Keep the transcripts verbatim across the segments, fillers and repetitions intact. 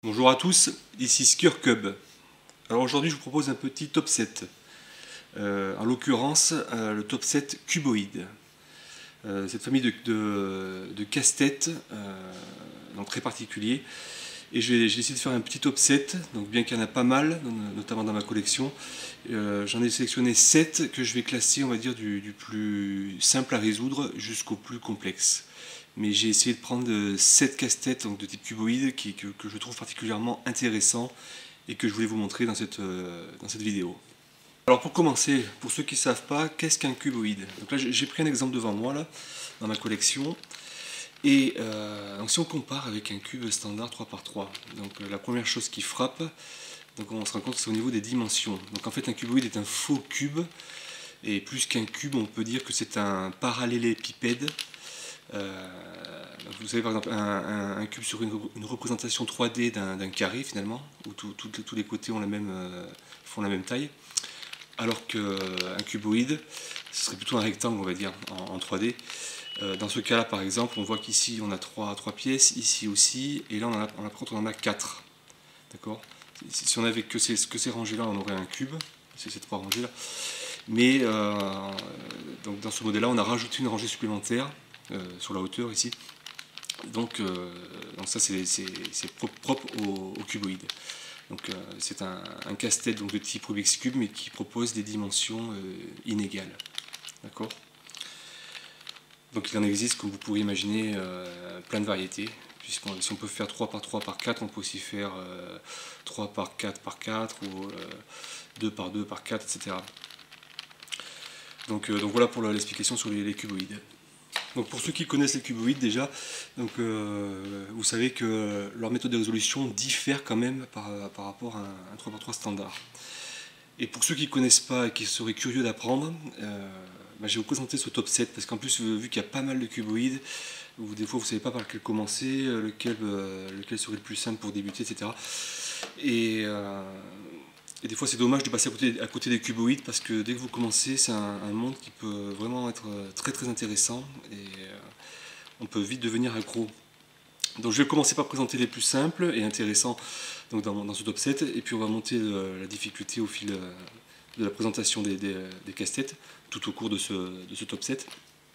Bonjour à tous, ici ScurCub. Alors aujourd'hui je vous propose un petit top set. Euh, en l'occurrence euh, le top set cuboïde. Euh, cette famille de, de, de casse-tête, euh, donc très particulier. Et j'ai décidé de faire un petit top set, donc bien qu'il y en a pas mal, notamment dans ma collection. Euh, J'en ai sélectionné sept que je vais classer, on va dire, du, du plus simple à résoudre jusqu'au plus complexe. Mais j'ai essayé de prendre sept casse-têtes de type cuboïde qui, que, que je trouve particulièrement intéressant et que je voulais vous montrer dans cette, euh, dans cette vidéo. Alors pour commencer, pour ceux qui ne savent pas, qu'est-ce qu'un cuboïde? Donc là j'ai pris un exemple devant moi là, dans ma collection. Et euh, donc si on compare avec un cube standard trois par trois, donc euh, la première chose qui frappe, donc on se rend compte que c'est au niveau des dimensions. Donc en fait un cuboïde est un faux cube, et plus qu'un cube on peut dire que c'est un parallélépipède. Euh, vous savez par exemple un, un, un cube sur une, une représentation trois D d'un carré finalement, où tout, tout, tous les côtés ont la même, euh, font la même taille, alors qu'un cuboïde ce serait plutôt un rectangle on va dire en, en trois D. Dans ce cas-là, par exemple, on voit qu'ici on a trois, trois pièces, ici aussi, et là on en a, on a, on en a quatre. D'accord. Si on avait que ces, que ces rangées-là, on aurait un cube, c'est ces trois rangées-là. Mais euh, donc dans ce modèle-là, on a rajouté une rangée supplémentaire euh, sur la hauteur ici. Donc, euh, donc ça, c'est propre au, au cuboïde. Donc euh, c'est un, un casse-tête de type Rubik's Cube, mais qui propose des dimensions euh, inégales. D'accord. Donc il en existe, comme vous pourrez imaginer, euh, plein de variétés. Puisqu'on, si on peut faire trois par trois par quatre, on peut aussi faire euh, trois par quatre par quatre ou euh, deux par deux par quatre, et cetera. Donc, euh, donc voilà pour l'explication sur les, les cuboïdes. Donc pour ceux qui connaissent les cuboïdes déjà, donc, euh, vous savez que leur méthode de résolution diffère quand même par, par rapport à un, un trois par trois standard. Et pour ceux qui ne connaissent pas et qui seraient curieux d'apprendre, euh, bah, je vais vous présenter ce top set, parce qu'en plus, vu qu'il y a pas mal de cuboïdes, ou des fois vous ne savez pas par lequel commencer, lequel, euh, lequel serait le plus simple pour débuter, et cetera. Et, euh, et des fois c'est dommage de passer à côté, à côté des cuboïdes, parce que dès que vous commencez, c'est un, un monde qui peut vraiment être très très intéressant, et euh, on peut vite devenir accro. Donc je vais commencer par présenter les plus simples et intéressants donc dans, dans ce top set, et puis on va monter de, la difficulté au fil de la présentation des, des, des casse-têtes tout au cours de ce, de ce top set.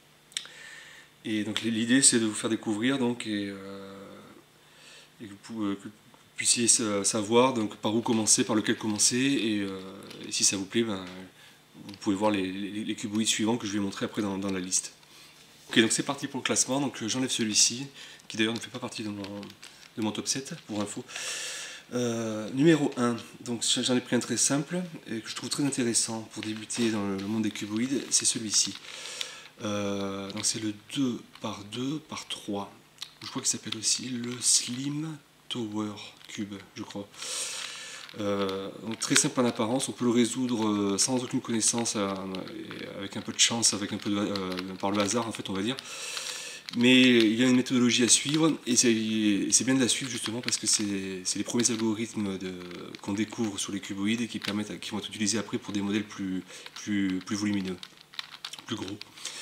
Et donc l'idée c'est de vous faire découvrir donc, et, euh, et que, vous, que vous puissiez savoir donc, par où commencer, par lequel commencer, et, euh, et si ça vous plaît, ben, vous pouvez voir les, les, les cuboïdes suivants que je vais montrer après dans, dans la liste. Ok, donc c'est parti pour le classement. Donc j'enlève celui-ci, qui d'ailleurs ne fait pas partie de mon, de mon top sept, pour info. Euh, numéro un, donc j'en ai pris un très simple, et que je trouve très intéressant pour débuter dans le monde des cuboïdes, c'est celui-ci. Euh, donc c'est le deux par deux par trois. Je crois qu'il s'appelle aussi le Slim Tower Cube, je crois. Euh, donc très simple en apparence, on peut le résoudre sans aucune connaissance, euh, avec un peu de chance, avec un peu de, euh, par le hasard en fait on va dire. Mais il y a une méthodologie à suivre, et c'est bien de la suivre justement parce que c'est les premiers algorithmes qu'on découvre sur les cuboïdes et qui, permettent, qui vont être utilisés après pour des modèles plus, plus, plus volumineux, plus gros.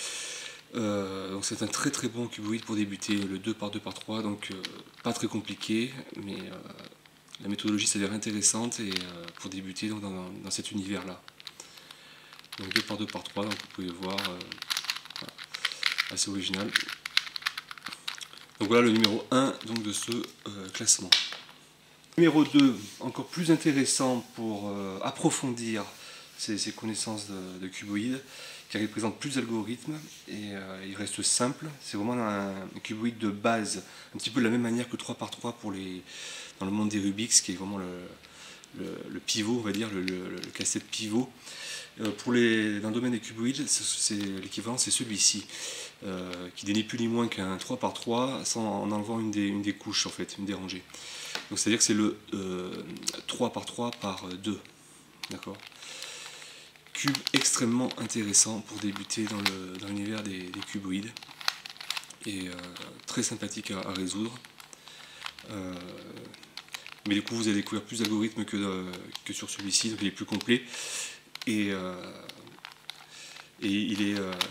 Euh, donc c'est un très très bon cuboïde pour débuter, le deux par deux par trois, donc euh, pas très compliqué, mais euh, la méthodologie s'avère intéressante et, euh, pour débuter donc, dans, dans cet univers-là. Donc deux par deux par trois, donc vous pouvez voir, euh, voilà, assez original. Donc voilà le numéro un donc, de ce euh, classement. Numéro deux, encore plus intéressant pour euh, approfondir ses, ses connaissances de, de cuboïdes, car il présente plus d'algorithmes et euh, il reste simple. C'est vraiment un, un cuboïde de base, un petit peu de la même manière que trois par trois pour les, dans le monde des Rubik's, qui est vraiment le, le, le pivot, on va dire, le, le, le casse-tête pivot. Euh, pour les, dans le domaine des cuboïdes, l'équivalent c'est celui-ci, euh, qui n'est ni plus ni moins qu'un trois par trois sans, en enlevant une des, une des couches, en fait, une des rangées. Donc c'est-à-dire que c'est le euh, trois par trois par deux. D'accord. Cube extrêmement intéressant pour débuter dans l'univers des, des cuboïdes. Et euh, très sympathique à, à résoudre. Euh, mais du coup vous allez découvrir plus d'algorithmes que, euh, que sur celui-ci, donc il est plus complet. Et, euh, et il est euh,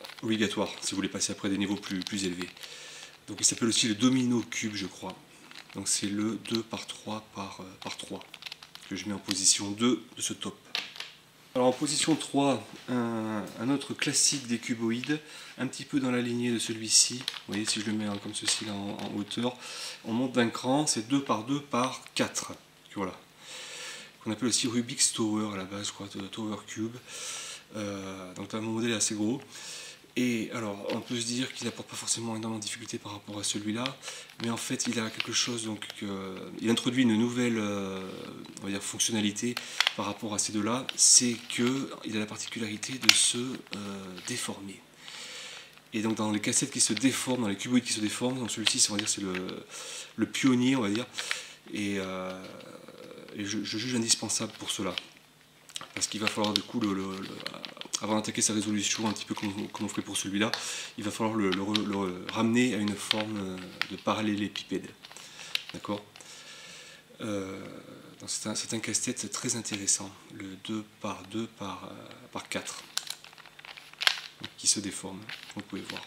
obligatoire si vous voulez passer après des niveaux plus, plus élevés. Donc il s'appelle aussi le domino cube, je crois. Donc c'est le deux par trois par, par trois que je mets en position deux de ce top. Alors en position trois, un, un autre classique des cuboïdes, un petit peu dans la lignée de celui-ci. Vous voyez, si je le mets comme ceci là, en, en hauteur, on monte d'un cran, c'est deux par deux par quatre. Voilà. Qu'on appelle aussi Rubik's Tower à la base, quoi, Tower Cube. Euh, donc mon modèle est assez gros. Et alors, on peut se dire qu'il n'apporte pas forcément énormément de difficultés par rapport à celui-là, mais en fait, il a quelque chose, donc, euh, il introduit une nouvelle euh, on va dire, fonctionnalité par rapport à ces deux-là, c'est qu'il a la particularité de se euh, déformer. Et donc, dans les cassettes qui se déforment, dans les cuboïdes qui se déforment, donc celui-ci, on va dire, c'est le, le pionnier, on va dire, et, euh, et je, je juge indispensable pour cela. Parce qu'il va falloir du coup, le, le, le, avant d'attaquer sa résolution, un petit peu comme, comme on ferait pour celui-là, il va falloir le, le, le ramener à une forme de parallélépipède. D'accord euh, C'est un, un casse-tête très intéressant, le deux par deux par, par quatre, qui se déforme, comme vous pouvez voir.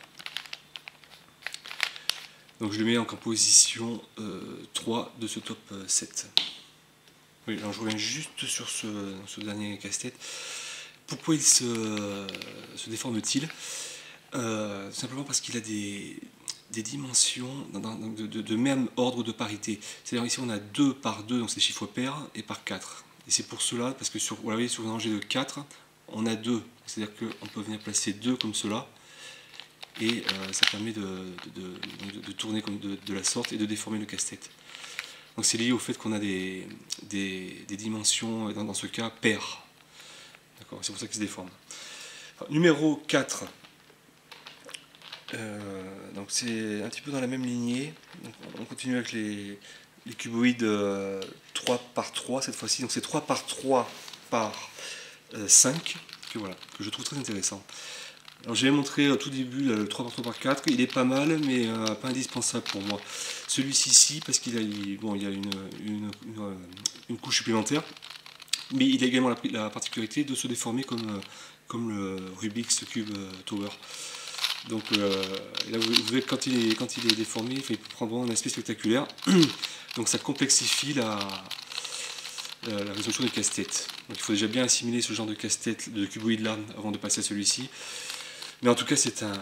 Donc je le mets en position euh, trois de ce top sept. Oui, alors je reviens juste sur ce, ce dernier casse-tête. Pourquoi il se, se déforme-t-il? euh, Simplement parce qu'il a des, des dimensions de, de, de même ordre de parité. C'est-à-dire ici on a deux par deux, donc c'est chiffres pairs, et par quatre. Et c'est pour cela, parce que sur, vous voyez, sur un rangé de quatre, on a deux. C'est-à-dire qu'on peut venir placer deux comme cela, et euh, ça permet de, de, de, de tourner comme de, de la sorte et de déformer le casse-tête. Donc c'est lié au fait qu'on a des, des, des dimensions, dans, dans ce cas, paires. C'est pour ça qu'il se déforme. Enfin, numéro quatre. Euh, donc c'est un petit peu dans la même lignée. Donc on continue avec les, les cuboïdes euh, trois par trois cette fois-ci. Donc c'est trois par trois par euh, cinq que, voilà, que je trouve très intéressant. Alors j'avais montré au tout début le trois par trois par quatre, il est pas mal mais euh, pas indispensable pour moi. Celui-ci si parce qu'il a, il, bon, il a une, une, une, une couche supplémentaire, mais il a également la, la particularité de se déformer comme, comme le Rubik's Cube Tower. Donc euh, là vous, vous voyez quand il est, quand il est déformé, il peut prendre un aspect spectaculaire. Donc ça complexifie la, la, la résolution des casse-têtes. Donc il faut déjà bien assimiler ce genre de casse-tête, de cuboïde là, avant de passer à celui-ci. Mais en tout cas, c'est un,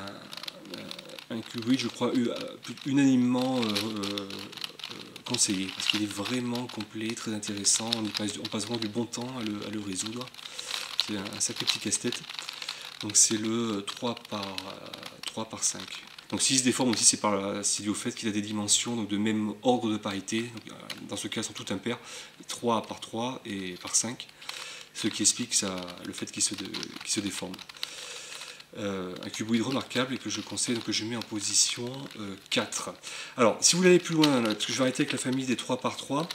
un cuboïde, je crois, unanimement euh, euh, conseillé, parce qu'il est vraiment complet, très intéressant, on, passe, on passe vraiment du bon temps à le, à le résoudre. C'est un, un sacré petit casse-tête. Donc c'est le trois par cinq. Donc s'il se déforme aussi, c'est lié au fait qu'il a des dimensions donc de même ordre de parité. Donc, dans ce cas, elles sont toutes impaires, trois par trois et par cinq, ce qui explique ça, le fait qu'il se, qu'il se déforme. Euh, un cuboïde remarquable et que je conseille, donc que je mets en position euh, quatre. Alors, si vous voulez aller plus loin, là, parce que je vais arrêter avec la famille des trois par trois,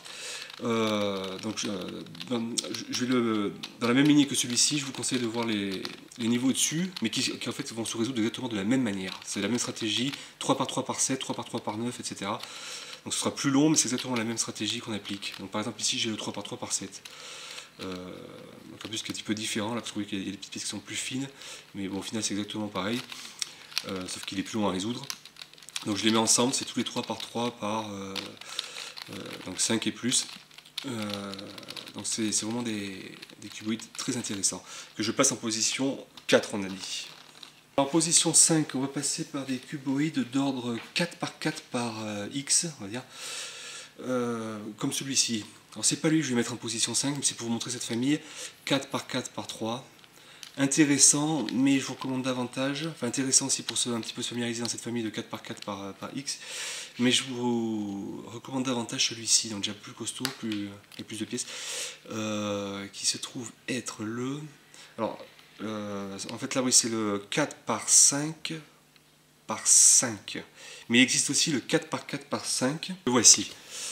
euh, donc je, dans, je vais le, dans la même lignée que celui-ci, je vous conseille de voir les, les niveaux au-dessus, mais qui, qui en fait vont se résoudre exactement de la même manière. C'est la même stratégie, trois par trois par sept, trois par trois par neuf, et cetera. Donc ce sera plus long, mais c'est exactement la même stratégie qu'on applique. Donc par exemple ici j'ai le trois par trois par sept. Euh, donc en plus qui est un petit peu différent là, parce que vous voyez qu'il y a des petites pièces qui sont plus fines, mais bon au final c'est exactement pareil, euh, sauf qu'il est plus long à résoudre. Donc je les mets ensemble, c'est tous les trois par trois par euh, euh, donc cinq et plus. Euh, donc c'est vraiment des, des cuboïdes très intéressants que je passe en position quatre, on a dit. En position cinq, on va passer par des cuboïdes d'ordre quatre par quatre par euh, X, on va dire, euh, comme celui-ci. Alors c'est pas lui que je vais mettre en position cinq, mais c'est pour vous montrer cette famille quatre par quatre par trois. Intéressant, mais je vous recommande davantage, enfin intéressant aussi pour se, un petit peu se familiariser dans cette famille de quatre par quatre par, par X, mais je vous recommande davantage celui-ci, donc déjà plus costaud, plus, et plus de pièces, euh, qui se trouve être le... Alors, euh, en fait là oui c'est le quatre par cinq par cinq, mais il existe aussi le quatre par quatre par cinq, le voici.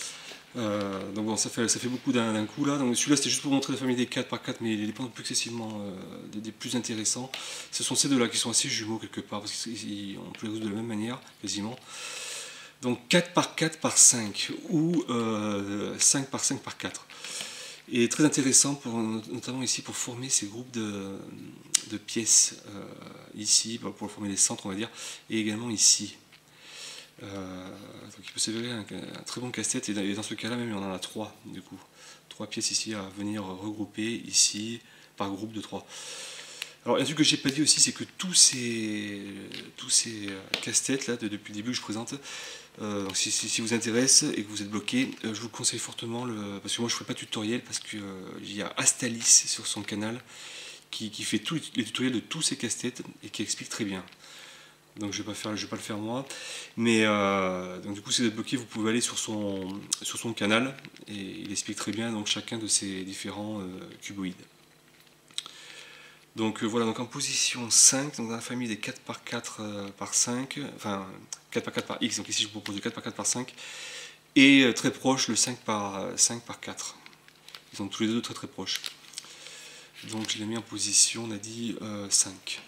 Euh, donc bon, ça fait, ça fait beaucoup d'un coup là. Donc celui-là c'était juste pour montrer la famille des quatre par quatre, mais il est pas plus excessivement euh, des, des plus intéressants. Ce sont ces deux-là qui sont assez jumeaux quelque part, parce qu'on peut les résoudre de la même manière quasiment. Donc quatre par quatre par cinq ou euh, cinq par cinq par quatre. Et très intéressant, pour, notamment ici pour former ces groupes de, de pièces, euh, ici, pour former les centres on va dire, et également ici. Euh, donc il peut s'avérer un, un très bon casse-tête, et dans, et dans ce cas-là même on en a trois du coup. Trois pièces ici à venir regrouper ici par groupe de trois. Alors un truc que j'ai pas dit aussi, c'est que tous ces, tous ces casse-têtes là de, depuis le début que je présente, euh, donc si, si, si vous intéresse et que vous êtes bloqué, euh, je vous conseille fortement le, parce que moi je fais pas de tutoriel, parce que euh, il y a Astalis sur son canal qui, qui fait tous les, les tutoriels de tous ces casse-têtes et qui explique très bien. Donc je vais pas faire, je vais pas le faire moi, mais euh, donc du coup si vous êtes bloqué, vous pouvez aller sur son, sur son canal et il explique très bien donc chacun de ces différents euh, cuboïdes. Donc euh, voilà, donc en position cinq, donc dans la famille des quatre par quatre euh, par cinq, enfin quatre par quatre par X, donc ici je vous propose le quatre par quatre par cinq, et euh, très proche le cinq par cinq par quatre. Ils sont tous les deux très très proches. Donc je l'ai mis en position, on a dit euh, cinq.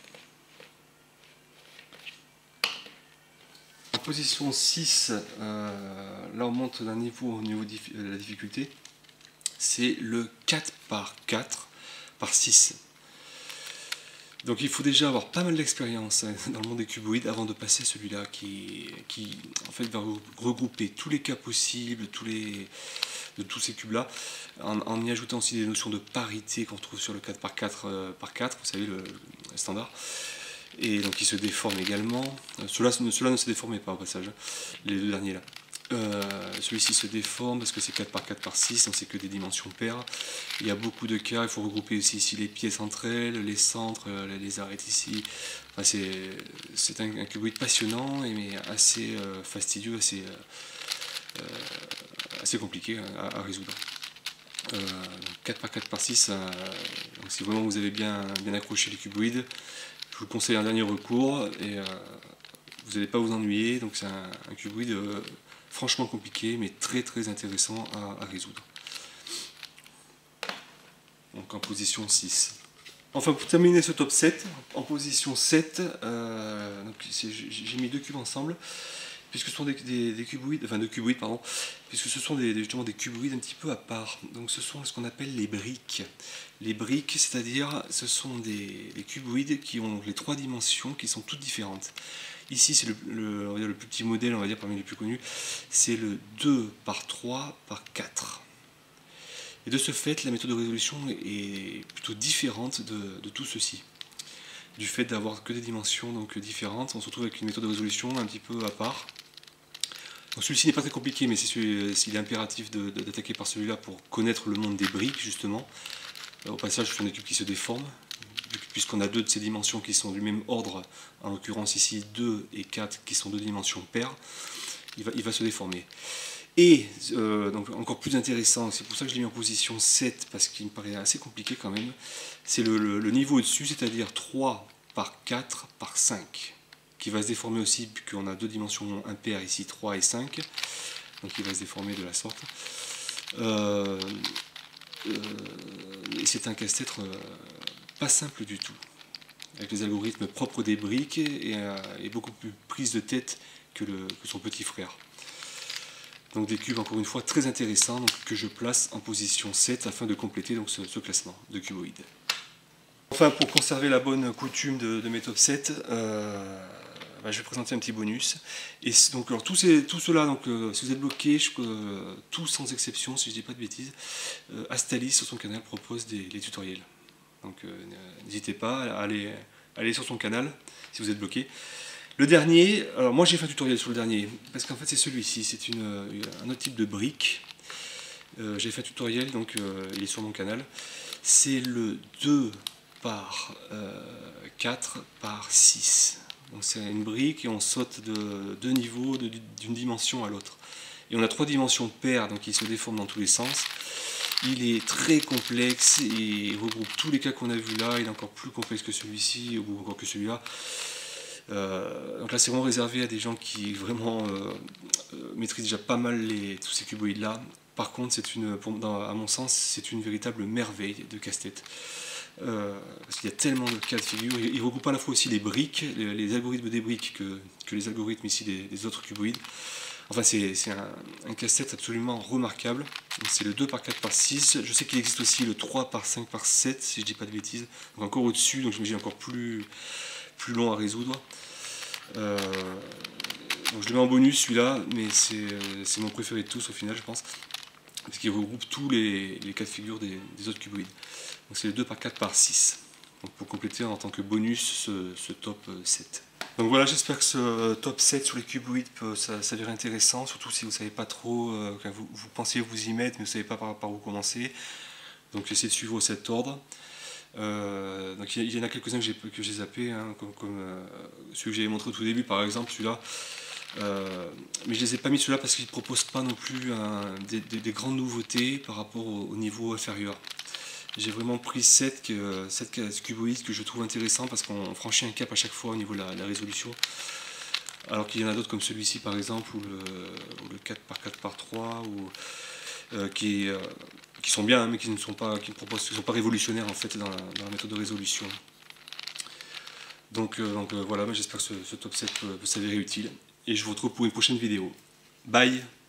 En position six, euh, là on monte d'un niveau au niveau de la difficulté, c'est le quatre par quatre par six. Donc il faut déjà avoir pas mal d'expérience dans le monde des cuboïdes avant de passer à celui-là qui, qui en fait va regrouper tous les cas possibles, tous les, de tous ces cubes-là, en, en y ajoutant aussi des notions de parité qu'on trouve sur le quatre par quatre par quatre, vous savez, le, le standard. Et donc il se déforme également. Cela cela ne se déformait pas au passage, les deux derniers là. Euh, Celui-ci se déforme parce que c'est quatre par quatre par six, donc c'est que des dimensions paires. Il y a beaucoup de cas, il faut regrouper aussi ici les pièces entre elles, les centres, les arêtes ici. Enfin, c'est un, un cuboïde passionnant, mais assez euh, fastidieux, assez, euh, assez compliqué à, à résoudre. Euh, quatre par quatre par six, euh, donc si vraiment vous avez bien, bien accroché les cuboïdes, je vous conseille un dernier recours et euh, vous n'allez pas vous ennuyer. Donc c'est un, un cuboïde euh, franchement compliqué mais très très intéressant à, à résoudre. Donc en position six. Enfin pour terminer ce top sept, en position sept, euh, j'ai mis deux cubes ensemble, puisque ce sont des, des, des cuboïdes, enfin deux cuboïdes pardon, puisque ce sont des, justement des cuboïdes un petit peu à part. Donc ce sont ce qu'on appelle les briques. Les briques, c'est-à-dire ce sont des, des cuboïdes qui ont les trois dimensions qui sont toutes différentes. Ici c'est le, le, on va dire le plus petit modèle, on va dire parmi les plus connus, c'est le deux par trois par quatre. Et de ce fait, la méthode de résolution est plutôt différente de, de tout ceci. Du fait d'avoir que des dimensions donc différentes, on se retrouve avec une méthode de résolution un petit peu à part. Celui-ci n'est pas très compliqué, mais il est impératif d'attaquer par celui-là pour connaître le monde des briques, justement. Au passage, ce sont des cubes qui se déforment, puisqu'on a deux de ces dimensions qui sont du même ordre, en l'occurrence ici deux et quatre qui sont deux dimensions paires, il va, il va se déformer. Et euh, donc encore plus intéressant, c'est pour ça que je l'ai mis en position sept, parce qu'il me paraît assez compliqué quand même, c'est le, le, le niveau au-dessus, c'est-à-dire trois par quatre par cinq, qui va se déformer aussi, puisqu'on a deux dimensions impaires ici, trois et cinq, donc il va se déformer de la sorte. Euh, euh, et c'est un casse-tête euh, pas simple du tout, avec les algorithmes propres des briques, et, euh, et beaucoup plus prise de tête que, le, que son petit frère. Donc des cubes encore une fois très intéressants, donc, que je place en position sept afin de compléter donc, ce, ce classement de cuboïdes. Enfin, pour conserver la bonne coutume de, de mes top sept, euh, bah, je vais présenter un petit bonus. Et donc alors, tous, ces, tous ceux-là, donc, euh, si vous êtes bloqués, euh, tous sans exception, si je ne dis pas de bêtises, euh, Astalis sur son canal propose des, des tutoriels. Donc euh, n'hésitez pas à aller, à aller sur son canal si vous êtes bloqué. Le dernier, alors moi j'ai fait un tutoriel sur le dernier, parce qu'en fait c'est celui-ci, c'est un autre type de brique. Euh, j'ai fait un tutoriel, donc euh, il est sur mon canal. C'est le deux par quatre par six. Donc c'est une brique et on saute de deux niveaux, d'une dimension à l'autre. Et on a trois dimensions paires, donc il se déforme dans tous les sens. Il est très complexe et il regroupe tous les cas qu'on a vus là. Il est encore plus complexe que celui-ci, ou encore que celui-là. Euh, donc là c'est vraiment réservé à des gens qui vraiment euh, euh, maîtrisent déjà pas mal les, tous ces cuboïdes là. Par contre c'est une, pour, dans, à mon sens c'est une véritable merveille de casse-tête, euh, parce qu'il y a tellement de cas de figure. Il, il regroupe à la fois aussi les briques, les, les algorithmes des briques que, que les algorithmes ici des, des autres cuboïdes. Enfin c'est un, un casse-tête absolument remarquable. C'est le deux par quatre par six, je sais qu'il existe aussi le trois par cinq par sept si je dis pas de bêtises, donc encore au-dessus, donc j'imagine encore plus plus long à résoudre. Euh, Donc je le mets en bonus celui-là, mais c'est mon préféré de tous au final je pense, parce qu'il regroupe tous les, les cas de figure des, des autres cuboïdes. Donc c'est le deux par quatre par six, donc pour compléter en tant que bonus ce, ce top sept. Donc voilà, j'espère que ce top sept sur les cuboïdes peut s'avérer intéressant, surtout si vous ne savez pas trop, euh, vous, vous pensez vous y mettre mais vous ne savez pas par, par où commencer. Donc essayez de suivre cet ordre. Euh, donc il y, y en a quelques-uns que j'ai zappé, hein, comme, comme euh, celui que j'avais montré au tout début par exemple, celui-là. Euh, mais je les ai pas mis ceux-là parce qu'ils ne proposent pas non plus un, des, des, des grandes nouveautés par rapport au, au niveau inférieur. J'ai vraiment pris sept cuboïdes que je trouve intéressants parce qu'on franchit un cap à chaque fois au niveau de la, la résolution. Alors qu'il y en a d'autres comme celui-ci par exemple, ou le, ou le quatre par quatre par trois, ou, euh, qui, euh, qui sont bien, hein, mais qui ne sont pas, qui proposent, qui sont pas révolutionnaires en fait dans la, dans la méthode de résolution. Donc, euh, donc euh, voilà, j'espère que ce, ce top sept peut, peut s'avérer utile. Et je vous retrouve pour une prochaine vidéo. Bye!